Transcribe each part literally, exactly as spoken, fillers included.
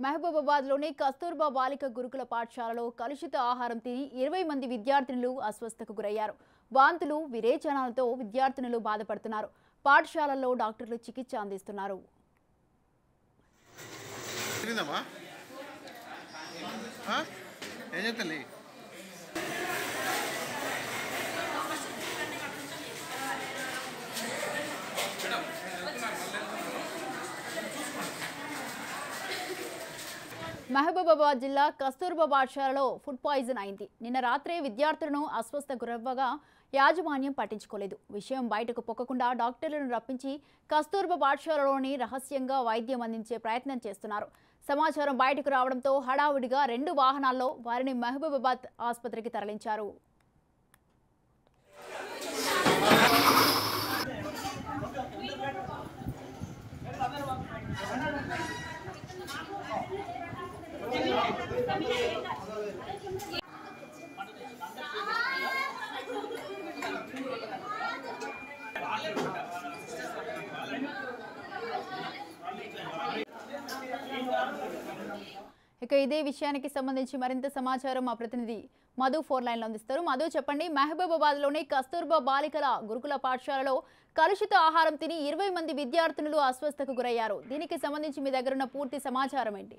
మహబూబాబాద్లోని కస్తూర్బా బాలిక గురుకుల పాఠశాలలో కలుషిత ఆహారం తిని ఇరవై మంది విద్యార్థినులు అస్వస్థతకు గురయ్యారు. వాంతులు, విరేచనాలతో విద్యార్థినులు బాధపడుతున్నారు. పాఠశాలలో డాక్టర్లు చికిత్స అందిస్తున్నారు. మహబూబాబాద్ జిల్లా కస్తూర్బా పాఠశాలలో ఫుడ్ పాయిజన్ అయింది. నిన్న రాత్రే విద్యార్థులను అస్వస్థ గురవ్వగా యాజమాన్యం పట్టించుకోలేదు. విషయం బయటకు పొక్కకుండా డాక్టర్లను రప్పించి కస్తూర్బా పాఠశాలలోని రహస్యంగా వైద్యం అందించే ప్రయత్నం చేస్తున్నారు. సమాచారం బయటకు రావడంతో హడావుడిగా రెండు వాహనాల్లో వారిని మహబూబాబాద్ ఆసుపత్రికి తరలించారు. ఇక ఇదే విషయానికి సంబంధించి మరింత సమాచారం మా ప్రతినిధి మధు ఫోర్ లైన్ లో అందిస్తారు. మధు, చెప్పండి. మహబూబాబాద్ లోని కస్తూర్బా బాలికల గురుకుల పాఠశాలలో కలుషిత ఆహారం తిని ఇరవై మంది విద్యార్థినులు అస్వస్థతకు గురయ్యారు. దీనికి సంబంధించి మీ దగ్గర ఉన్న పూర్తి సమాచారం ఏంటి?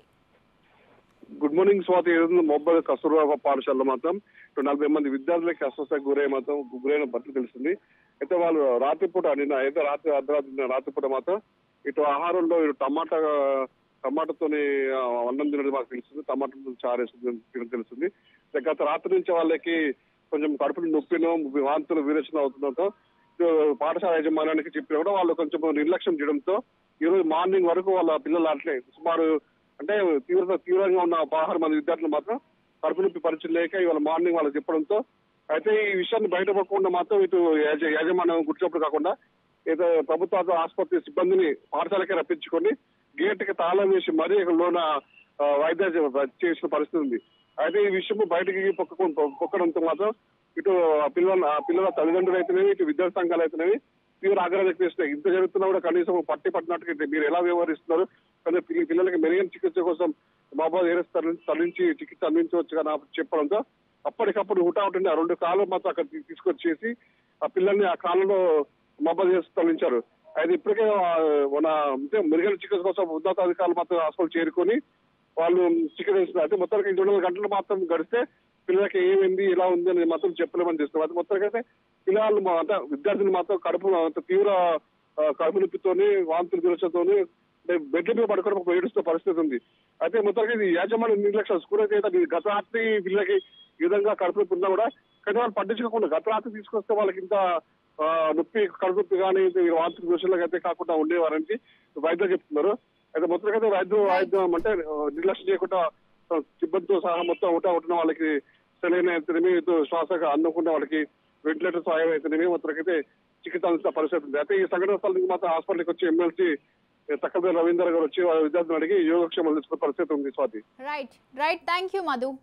Good morning Swathi. Mobile Kasturba పాఠశాలలో మాత్రం నలభై మంది విద్యార్థులకి అస్వస్థతకు గురై మాత్రం గురైన బట్టి తెలిసింది. అయితే వాళ్ళు రాత్రిపూట నిన్న అయితే రాత్రి అర్ధరాత్రి రాత్రిపూట మాత్రం ఇటు ఆహారంలో ఇటు టమాటా టమాటాతోని అన్నం తినడం మాకు తెలుస్తుంది. టమాటాతో చారేసి తినడం తెలుస్తుంది. గత రాత్రి నుంచి వాళ్ళకి కొంచెం కడుపులు నొప్పినో వాంతులు విరేచన అవుతుండటంతో పాఠశాల యాజమాన్యానికి చెప్పినా కూడా వాళ్ళు కొంచెం నిర్లక్ష్యం చేయడంతో ఈ రోజు మార్నింగ్ వరకు వాళ్ళ పిల్లలు అట్లే సుమారు అంటే తీవ్ర తీవ్రంగా ఉన్న పదహారు మంది విద్యార్థులు మాత్రం కడుపు నొప్పి పరిచయం లేక ఇవాళ మార్నింగ్ వాళ్ళకి చెప్పడంతో అయితే ఈ విషయాన్ని బయటపడకుండా మాత్రం ఇటు యాజమాన్యం గుర్తించప్పుడు కాకుండా ఏదో ప్రభుత్వ ఆసుపత్రి సిబ్బందిని పాఠశాలకే రప్పించుకొని గేట్ కి తాళం వేసి మరీ లోన వైద్య చేసిన పరిస్థితి ఉంది. అయితే ఈ విషయం బయటకి పొక్కడంతో మాత్రం ఇటు పిల్లల పిల్లల తల్లిదండ్రులు అయితేనేవి ఇటు విద్యార్థి సంఘాలు అయితేనేవి తీవ్ర ఆగ్రహం వ్యక్తం చేస్తున్నాయి. ఇంత జరుగుతున్నా కూడా కనీసం పట్టి పట్టినట్టు మీరు ఎలా వ్యవహరిస్తున్నారు, కానీ పిల్లలకి మెరుగైన చికిత్స కోసం మహబూబాబాద్ ఏరియా తరలించి చికిత్స అందించవచ్చు కదా చెప్పడంతో అప్పటికప్పుడు హుటాహుటిని ఆ రెండు కాళ్ళు మాత్రం అక్కడ తీసుకొచ్చేసి ఆ పిల్లల్ని ఆ కాళ్ళలో మహబూబాబాద్ చేసి తరలించారు. అయితే ఇప్పటికే మన అంటే మెరుగైన చికిత్స కోసం ఉన్నతాధికారులు మాత్రం హాస్పిటల్ చేరుకొని వాళ్ళు చికిత్స ఇస్తున్నారు. అయితే మొత్తానికి రెండు వందల గంటలు మాత్రం గడిస్తే పిల్లలకి ఏమైంది ఎలా ఉంది అనేది మాత్రం చెప్పలేమని చేస్తున్నారు. అయితే మొత్తానికి అయితే పిల్లలు అంటే విద్యార్థులు మాత్రం కడుపు తీవ్ర కడుపు నొప్పితోని వాంతులు దురచతోని బెడ్ మీద పడుకోవడం ఏడుస్తున్న పరిస్థితి ఉంది. అయితే మొత్తానికి ఇది యాజమాన్య నిర్లక్ష్యం. స్కూల్ అయితే గత రాత్రి పిల్లలకి ఈ విధంగా కడుపు నొప్పి ఉన్నా కూడా కానీ వాళ్ళు పట్టించుకోకుండా గత రాత్రి తీసుకొస్తే వాళ్ళకి ఇంత నొప్పి కడుపు నొప్పి కానీ వాంతులు దోషాలకు అయితే కాకుండా ఉండేవారని వైద్యులు చెప్తున్నారు. అయితే మొత్తం అయితే వైద్యం వైద్యం అంటే నిర్లక్ష్యం చేయకుండా సిబ్బందితో సహా మొత్తం ఒకటా ఉంటున్న వాళ్ళకి సరైన అయితేనేమి శ్వాసగా అందకుండా వాళ్ళకి వెంటిలేటర్ సహాయం అయితేనేమి మొత్తానికైతే చికిత్స అందిస్తున్న పరిస్థితి ఉంది. అయితే ఈ సంఘటన స్థలానికి మాత్రం హాస్పిటల్కి వచ్చి ఎమ్మెల్సీ తక్కల రవీందర్ గారు వచ్చి విద్యార్థులు అడిగి యోగక్షేమాలు తీసుకున్న పరిస్థితి ఉంది. Swathi. Right right thank you Madhu.